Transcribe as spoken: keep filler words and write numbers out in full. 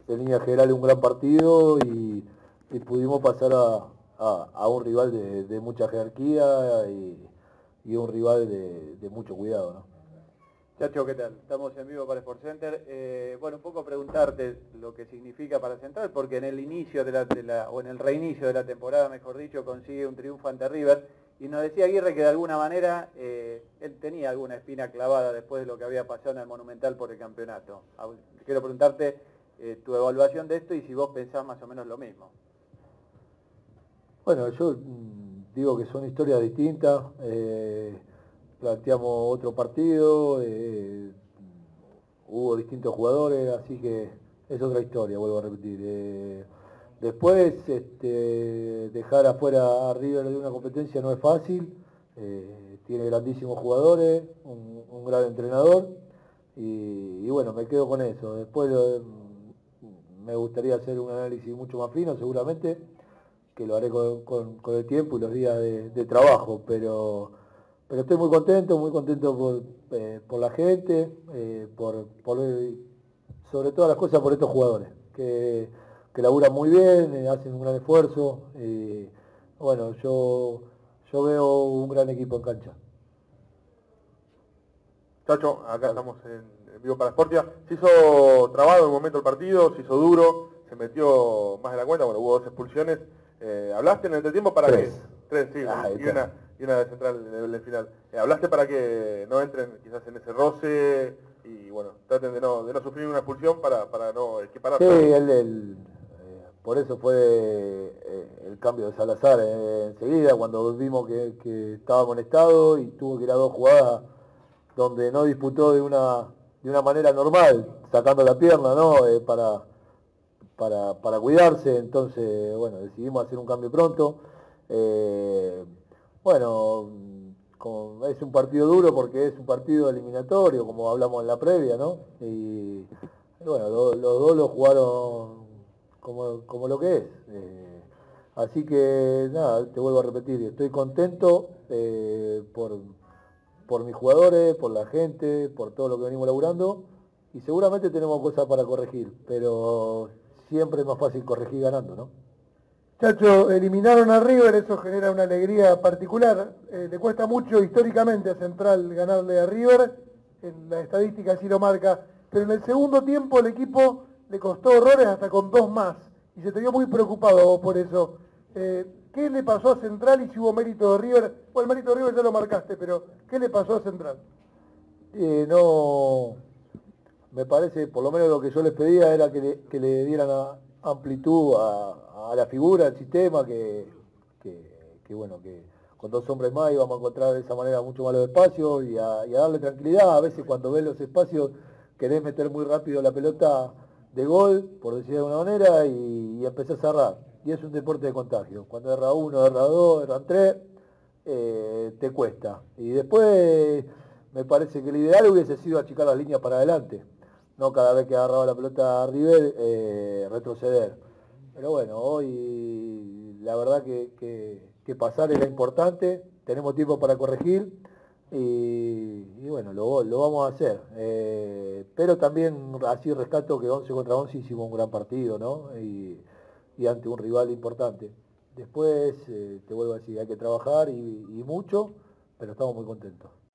en línea general un gran partido y, y pudimos pasar a, a, a un rival de, de mucha jerarquía y, y un rival de, de mucho cuidado, ¿no? Chacho, ¿qué tal? Estamos en vivo para SportsCenter. Eh, bueno, un poco preguntarte lo que significa para Central, porque en el inicio de la, de la, o en el reinicio de la temporada, mejor dicho, consigue un triunfo ante River, y nos decía Aguirre que de alguna manera eh, él tenía alguna espina clavada después de lo que había pasado en el Monumental por el campeonato. Quiero preguntarte eh, tu evaluación de esto y si vos pensás más o menos lo mismo. Bueno, yo mmm, digo que son historias distintas. Eh, planteamos otro partido, eh, hubo distintos jugadores, así que es otra historia, vuelvo a repetir. Eh, después, este, dejar afuera a River de una competencia no es fácil, eh, tiene grandísimos jugadores, un, un gran entrenador, y, y bueno, me quedo con eso. Después eh, me gustaría hacer un análisis mucho más fino, seguramente, que lo haré con, con, con el tiempo y los días de, de trabajo, pero... Pero estoy muy contento, muy contento por, eh, por la gente, eh, por, por, sobre todas las cosas por estos jugadores, que, que laburan muy bien, eh, hacen un gran esfuerzo. Y, bueno, yo, yo veo un gran equipo en cancha. Chacho, acá estamos en, en vivo para Sportia. Se hizo trabado en un momento el partido, se hizo duro, se metió más de la cuenta, bueno, hubo dos expulsiones. Eh, ¿Hablaste en el entretiempo para Tres. que... Tres, sí, Ah, y, una, y una de central en el final. Eh, ¿Hablaste para que no entren quizás en ese roce y, bueno, traten de no, de no sufrir una expulsión para, para no equipararse? Sí, él, él, eh, por eso fue eh, el cambio de Salazar eh, enseguida, cuando vimos que, que estaba amonestado y tuvo que ir a dos jugadas donde no disputó de una, de una manera normal, sacando la pierna, ¿no? Eh, para, para, para cuidarse, entonces, bueno, decidimos hacer un cambio pronto. Eh, bueno, con, es un partido duro porque es un partido eliminatorio, como hablamos en la previa, ¿no? Y, y bueno, lo, los dos lo jugaron como, como lo que es. Eh, así que, nada, te vuelvo a repetir, estoy contento eh, por por mis jugadores, por la gente, por todo lo que venimos laburando, y seguramente tenemos cosas para corregir, pero siempre es más fácil corregir ganando, ¿no? Chacho, eliminaron a River, eso genera una alegría particular. Eh, le cuesta mucho históricamente a Central ganarle a River, en la estadística así lo marca, pero en el segundo tiempo el equipo le costó horrores hasta con dos más, y se te vio muy preocupado vos por eso. Eh, ¿Qué le pasó a Central y si hubo mérito de River? Bueno, el mérito de River ya lo marcaste, pero ¿qué le pasó a Central? Eh, no, me parece, por lo menos lo que yo les pedía era que le, que le dieran a, amplitud a, a la figura, al sistema, que, que, que, bueno, que con dos hombres más íbamos a encontrar de esa manera mucho más los espacios y a, y a darle tranquilidad. A veces cuando ves los espacios querés meter muy rápido la pelota de gol, por decir de alguna manera, y, y empezás a cerrar. Y es un deporte de contagio. Cuando erra uno, erra dos, erran tres, eh, te cuesta. Y después me parece que el ideal hubiese sido achicar las líneas para adelante. No cada vez que agarraba la pelota a River, eh, retroceder. Pero bueno, hoy la verdad que, que, que pasar era importante, tenemos tiempo para corregir y, y bueno, lo, lo vamos a hacer. Eh, pero también así rescato que once contra once hicimos un gran partido, ¿no? Y, y ante un rival importante. Después, eh, te vuelvo a decir, hay que trabajar y, y mucho, pero estamos muy contentos.